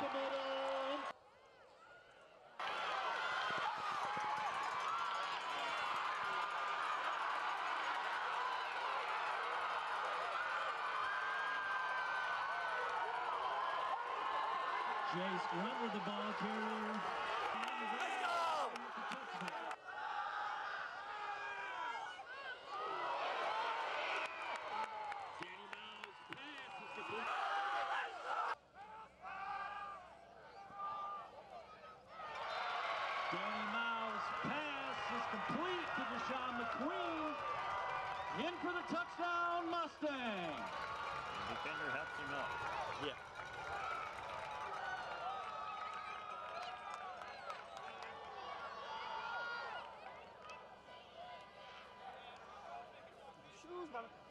middle. Jace run with the ball carrier. Let's go! Danny Miles' pass is complete. Danny Miles' pass is complete to Deshaun McQueen. In for the touchdown, Mustang. The defender helps him up. Yeah. Shoes, man.